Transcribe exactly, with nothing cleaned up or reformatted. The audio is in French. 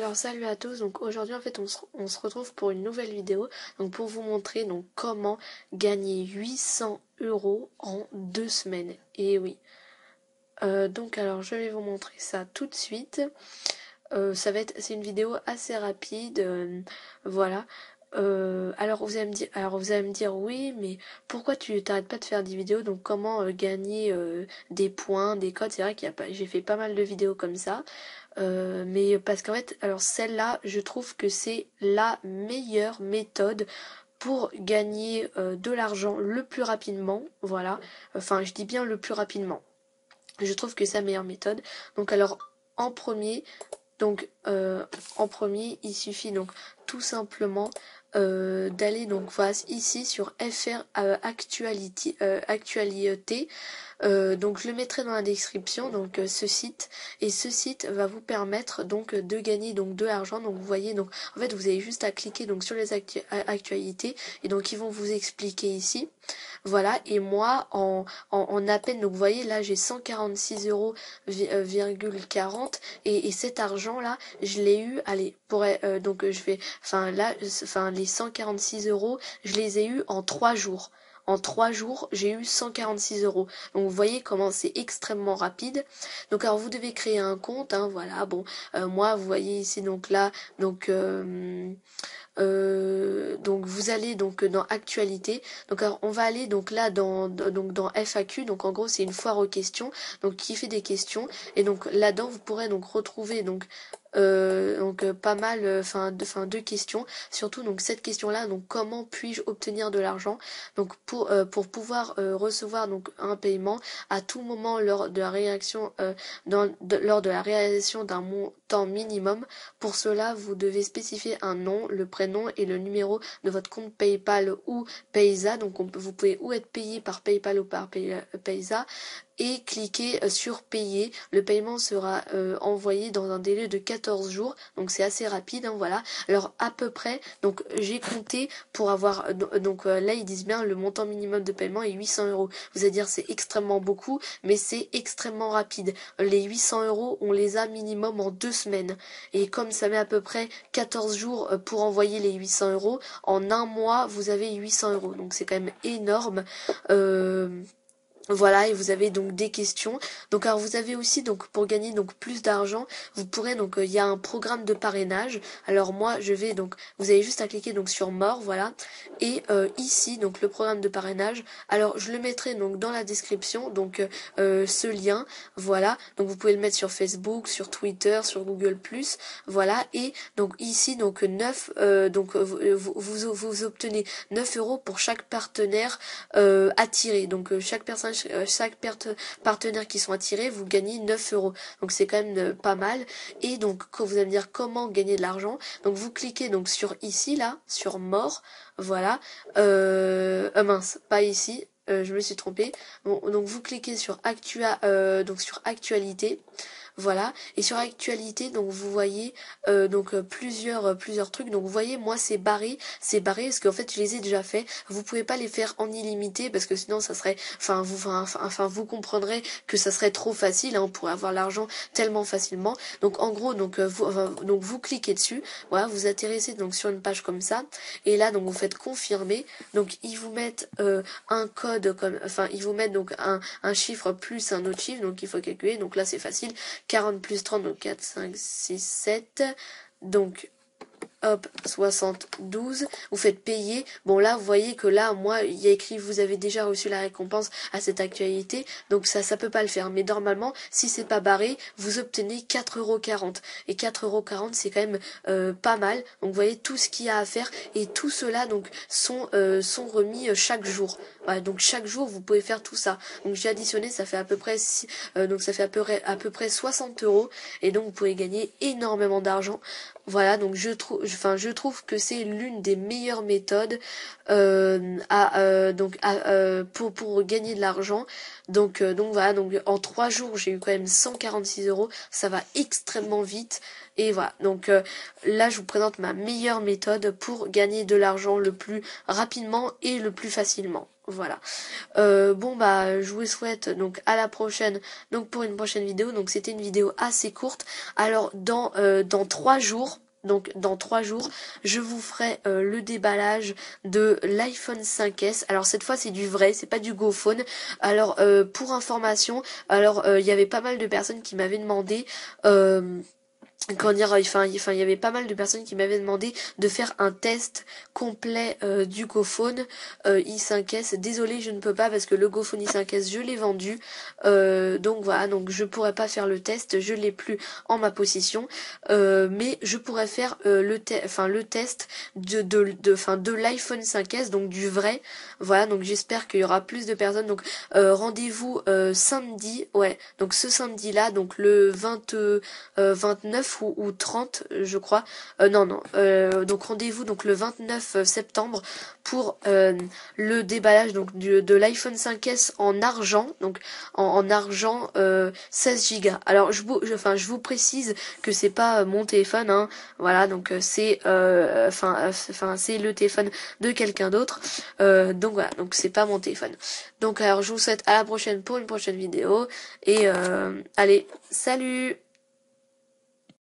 Alors salut à tous, donc aujourd'hui en fait on se, on se retrouve pour une nouvelle vidéo, donc pour vous montrer donc comment gagner huit cents euros en deux semaines, et oui. Euh, donc alors je vais vous montrer ça tout de suite, euh, ça va être, c'est une vidéo assez rapide, euh, voilà. Euh, alors vous allez me dire, alors vous allez me dire oui, mais pourquoi tu t'arrêtes pas de faire des vidéos? Donc comment euh, gagner euh, des points, des codes? C'est vrai qu'il y a pas, j'ai fait pas mal de vidéos comme ça, euh, mais parce qu'en fait, alors celle-là, je trouve que c'est la meilleure méthode pour gagner euh, de l'argent le plus rapidement. Voilà, enfin je dis bien le plus rapidement. Je trouve que c'est la meilleure méthode. Donc alors en premier. Donc euh, en premier, il suffit donc tout simplement euh, d'aller donc voilà, ici sur F R euh, Actuality, euh, Actualité. Euh, donc je le mettrai dans la description, donc euh, ce site, et ce site va vous permettre donc de gagner donc de l'argent. Donc vous voyez, donc en fait vous avez juste à cliquer donc sur les actu actualités, et donc ils vont vous expliquer ici. Voilà, et moi en, en, en à peine, donc vous voyez là j'ai cent quarante-six euros virgule quarante, et, et cet argent là je l'ai eu, allez, pour euh, donc je vais, enfin là, enfin les cent quarante-six euros je les ai eu en trois jours. En trois jours, j'ai eu cent quarante-six euros. Donc vous voyez comment c'est extrêmement rapide. Donc alors vous devez créer un compte, hein, voilà. Bon, euh, moi vous voyez ici donc là, donc euh, euh, donc vous allez donc dans actualité. Donc alors on va aller donc là dans, dans donc dans F A Q. Donc en gros c'est une foire aux questions. Donc qui fait des questions, et donc là-dedans vous pourrez donc retrouver donc Euh, donc euh, pas mal, enfin euh, de, enfin deux questions, surtout donc cette question-là, donc comment puis-je obtenir de l'argent? Donc pour euh, pour pouvoir euh, recevoir donc un paiement à tout moment lors de la réaction euh, dans, de, lors de la réalisation d'un montant minimum. Pour cela, vous devez spécifier un nom, le prénom et le numéro de votre compte PayPal ou Payza. Donc on, vous pouvez ou être payé par PayPal ou par Pay, Payza, et cliquez sur payer. Le paiement sera euh, envoyé dans un délai de quatorze jours, donc c'est assez rapide, hein, voilà. Alors à peu près, donc j'ai compté pour avoir, donc euh, là ils disent bien le montant minimum de paiement est huit cents euros. Vous allez dire c'est extrêmement beaucoup, mais c'est extrêmement rapide. Les huit cents euros, on les a minimum en deux semaines, et comme ça met à peu près quatorze jours pour envoyer les huit cents euros, en un mois vous avez huit cents euros, donc c'est quand même énorme. euh, Voilà, et vous avez donc des questions. Donc alors vous avez aussi, donc pour gagner donc plus d'argent, vous pourrez donc il euh, y a un programme de parrainage. Alors moi je vais donc, vous avez juste à cliquer donc sur mort, voilà. Et euh, ici donc le programme de parrainage. Alors je le mettrai donc dans la description, donc euh, ce lien, voilà. Donc vous pouvez le mettre sur Facebook, sur Twitter, sur Google plus, voilà. Et donc ici donc neuf, euh, donc vous, vous, vous obtenez neuf euros pour chaque partenaire euh, attiré. Donc euh, chaque personne chaque partenaire qui sont attirés, vous gagnez neuf euros. Donc c'est quand même euh, pas mal. Et donc quand vous allez me dire comment gagner de l'argent, donc vous cliquez donc sur ici là, sur mort, voilà. Euh, euh, mince, pas ici. Euh, je me suis trompée. Bon, donc vous cliquez sur actua, euh, donc sur actualité. Voilà, et sur actualité, donc vous voyez euh, donc euh, plusieurs euh, plusieurs trucs. Donc vous voyez, moi c'est barré, c'est barré parce qu'en fait je les ai déjà fait. Vous pouvez pas les faire en illimité parce que sinon ça serait, enfin vous, enfin, enfin vous comprendrez que ça serait trop facile. Hein, on pourrait avoir l'argent tellement facilement. Donc en gros, donc euh, vous, enfin, donc vous cliquez dessus. Voilà, vous atterrissez donc sur une page comme ça, et là donc vous faites confirmer. Donc ils vous mettent euh, un code comme, enfin ils vous mettent donc un un chiffre plus un autre chiffre. Donc il faut calculer. Donc là c'est facile. quarante plus trente, donc quatre, cinq, six, sept. Donc, hop, soixante-douze. Vous faites payer. Bon, là, vous voyez que là, moi, il y a écrit, vous avez déjà reçu la récompense à cette actualité. Donc, ça, ça peut pas le faire. Mais normalement, si c'est pas barré, vous obtenez quatre euros quarante. Et quatre euros quarante, c'est quand même euh, pas mal. Donc, vous voyez tout ce qu'il y a à faire. Et tout cela, donc, sont, euh, sont remis euh, chaque jour. Voilà, donc, chaque jour, vous pouvez faire tout ça. Donc, j'ai additionné, ça fait à peu près, euh, donc, ça fait à peu près, à peu près soixante euros. Et donc, vous pouvez gagner énormément d'argent. Voilà, donc, je trouve, enfin je trouve que c'est l'une des meilleures méthodes euh, à euh, donc à, euh, pour pour gagner de l'argent. Donc euh, donc voilà, donc en trois jours j'ai eu quand même cent quarante-six euros, ça va extrêmement vite. Et voilà, donc euh, là je vous présente ma meilleure méthode pour gagner de l'argent le plus rapidement et le plus facilement. Voilà. Euh, bon bah je vous souhaite donc à la prochaine donc pour une prochaine vidéo. Donc c'était une vidéo assez courte. Alors dans euh, dans trois jours. Donc dans trois jours, je vous ferai euh, le déballage de l'iPhone cinq S. Alors cette fois c'est du vrai, c'est pas du GoPhone. Alors euh, pour information, alors il euh, y avait pas mal de personnes qui m'avaient demandé euh, Comment dire, enfin, enfin, il y avait pas mal de personnes qui m'avaient demandé de faire un test complet euh, du GoPhone euh, i cinq S. Désolée, je ne peux pas parce que le GoPhone i cinq S, je l'ai vendu. Euh, donc voilà, donc je pourrais pas faire le test, je l'ai plus en ma possession. Euh, mais je pourrais faire euh, le, te enfin, le test de, de, de, enfin, de l'iPhone cinq S, donc du vrai. Voilà, donc j'espère qu'il y aura plus de personnes. Donc euh, rendez-vous euh, samedi, ouais, donc ce samedi-là, donc le vingt, euh, vingt-neuf ou, ou trente je crois, euh, non non euh, donc rendez-vous donc le vingt-neuf septembre pour euh, le déballage donc du, de l'iPhone cinq S en argent, donc en, en argent euh, seize gigas. Alors je vous je, enfin je vous précise que c'est pas euh, mon téléphone, hein, voilà, donc euh, c'est euh, enfin enfin c'est le téléphone de quelqu'un d'autre, euh, donc voilà, donc c'est pas mon téléphone. Donc alors je vous souhaite à la prochaine pour une prochaine vidéo et euh, allez, salut.